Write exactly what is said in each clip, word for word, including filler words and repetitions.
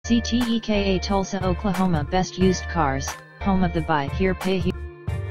C T E K A Tulsa, Oklahoma. Best used cars, home of the buy here pay here.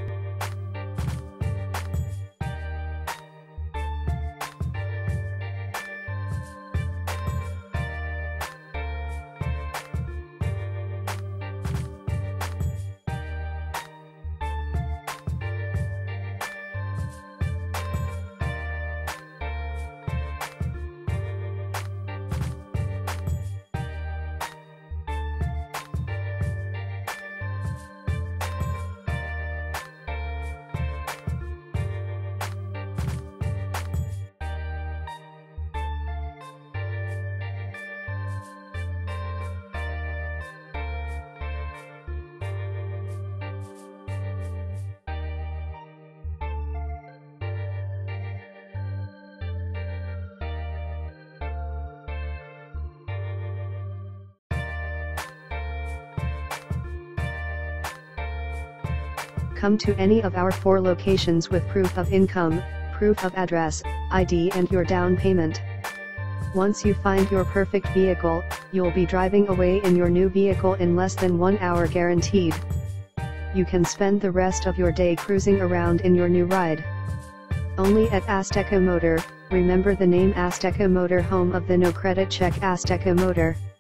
Come to any of our four locations with proof of income, proof of address, I D and your down payment. Once you find your perfect vehicle, you'll be driving away in your new vehicle in less than one hour guaranteed. You can spend the rest of your day cruising around in your new ride. Only at Azteca Motor. Remember the name Azteca Motor, home of the no credit check. Azteca Motor.